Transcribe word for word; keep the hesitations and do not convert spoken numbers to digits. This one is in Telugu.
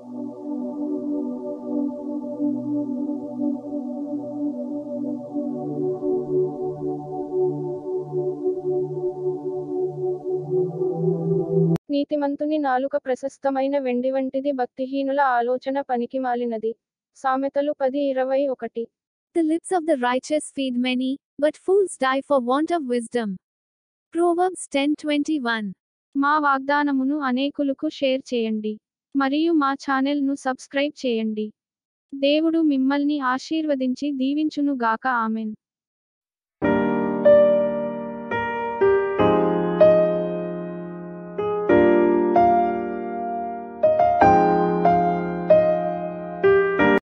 నీతిమంతుని నాలుక ప్రశస్తమైన వెండి వంటిది, భక్తిహీనుల ఆలోచన పనికిమాలినది. సామెతలు పది ఇరవై ఒకటి. The lips of the righteous feed many, but fools die for want of wisdom. Proverbs ten twenty-one. మా వాగ్దానమును అనేకులకు షేర్ చేయండి మరియు మా ఛానెల్ను సబ్స్క్రైబ్ చేయండి. దేవుడు మిమ్మల్ని ఆశీర్వదించి దీవించును గాక. ఆమెన్.